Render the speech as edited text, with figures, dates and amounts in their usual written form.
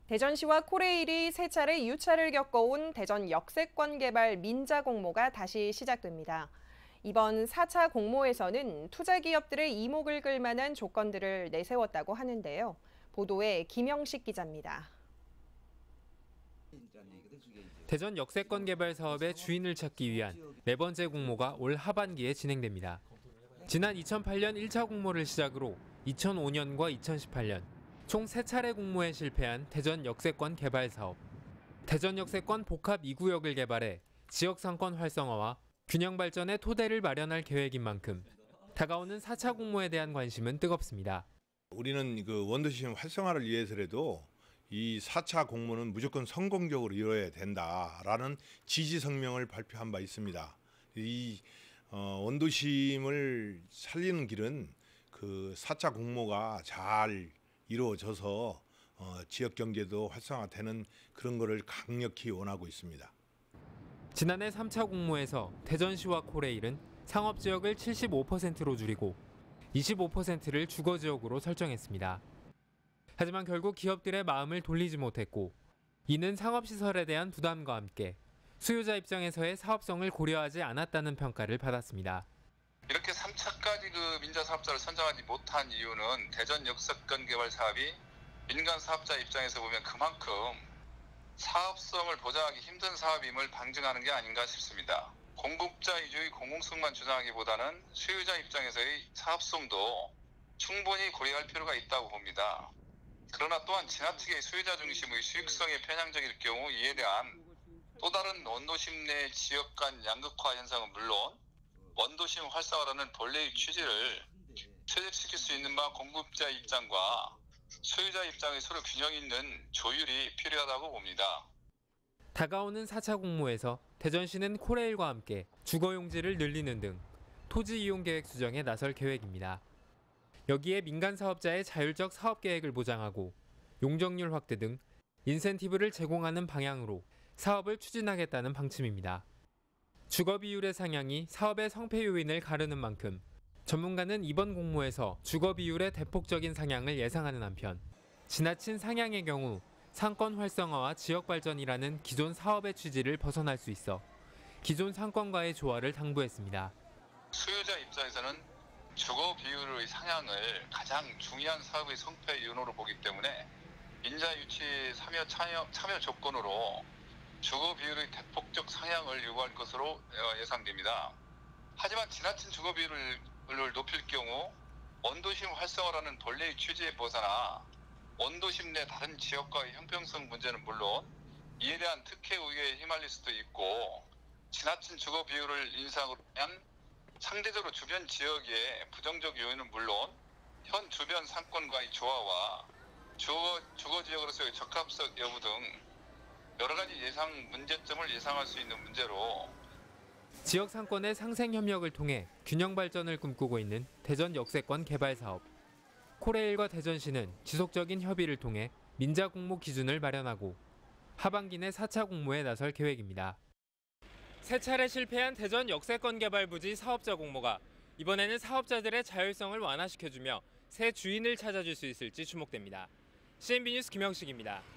대전시와 코레일이 세 차례 유차를 겪어온 대전 역세권 개발 민자 공모가 다시 시작됩니다. 이번 4차 공모에서는 투자 기업들의 이목을 끌 만한 조건들을 내세웠다고 하는데요. 보도에 김영식 기자입니다. 대전 역세권 개발 사업의 주인을 찾기 위한 네 번째 공모가 올 하반기에 진행됩니다. 지난 2008년 1차 공모를 시작으로 2005년과 2018년 총 3차례 공모에 실패한 대전 역세권 개발 사업. 대전 역세권 복합 2구역을 개발해 지역 상권 활성화와 균형 발전의 토대를 마련할 계획인 만큼 다가오는 4차 공모에 대한 관심은 뜨겁습니다. 우리는 원도심 활성화를 위해서라도 이 4차 공모는 무조건 성공적으로 이뤄야 된다라는 지지 성명을 발표한 바 있습니다. 이 원도심을 살리는 길은 4차 공모가 잘 이루어져서 지역 경제도 활성화되는 그런 거를 강력히 원하고 있습니다. 지난해 3차 공모에서 대전시와 코레일은 상업지역을 75%로 줄이고 25%를 주거지역으로 설정했습니다. 하지만 결국 기업들의 마음을 돌리지 못했고 이는 상업시설에 대한 부담과 함께 수요자 입장에서의 사업성을 고려하지 않았다는 평가를 받았습니다. 이렇게 3차까지 민자 사업자를 선정하지 못한 이유는 대전 역세권 개발 사업이 민간 사업자 입장에서 보면 그만큼 사업성을 보장하기 힘든 사업임을 방증하는 게 아닌가 싶습니다. 공급자 위주의 공공성만 주장하기보다는 수요자 입장에서의 사업성도 충분히 고려할 필요가 있다고 봅니다. 그러나 또한 지나치게 수요자 중심의 수익성에 편향적일 경우 이에 대한 또 다른 원도심 내 지역 간 양극화 현상은 물론 원도심 활성화라는 본래의 취지를 퇴색시킬 수 있는 바 공급자 입장과 소유자 입장의 서로 균형 있는 조율이 필요하다고 봅니다. 다가오는 4차 공모에서 대전시는 코레일과 함께 주거용지를 늘리는 등 토지 이용 계획 수정에 나설 계획입니다. 여기에 민간 사업자의 자율적 사업 계획을 보장하고 용적률 확대 등 인센티브를 제공하는 방향으로 사업을 추진하겠다는 방침입니다. 주거 비율의 상향이 사업의 성패 요인을 가르는 만큼 전문가는 이번 공모에서 주거 비율의 대폭적인 상향을 예상하는 한편 지나친 상향의 경우 상권 활성화와 지역 발전이라는 기존 사업의 취지를 벗어날 수 있어 기존 상권과의 조화를 당부했습니다. 수요자 입장에서는 주거 비율의 상향을 가장 중요한 사업의 성패 요인으로 보기 때문에 민자 유치 참여 조건으로 주거 비율의 대폭적 상향을 요구할 것으로 예상됩니다. 하지만 지나친 주거 비율을 높일 경우 원도심 활성화라는 본래의 취지에 벗어나 원도심 내 다른 지역과의 형평성 문제는 물론 이에 대한 특혜 우위에 휘말릴 수도 있고 지나친 주거 비율을 인상으로 한 상대적으로 주변 지역의 부정적 요인은 물론 현 주변 상권과의 조화와 주거 지역으로서의 적합성 여부 등 여러 가지 문제점을 예상할 수 있는 문제로 지역 상권의 상생 협력을 통해 균형 발전을 꿈꾸고 있는 대전 역세권 개발 사업. 코레일과 대전시는 지속적인 협의를 통해 민자 공모 기준을 마련하고 하반기 내 4차 공모에 나설 계획입니다. 세 차례 실패한 대전 역세권 개발 부지 사업자 공모가 이번에는 사업자들의 자율성을 완화시켜주며 새 주인을 찾아줄 수 있을지 주목됩니다. CNB 뉴스 김영식입니다.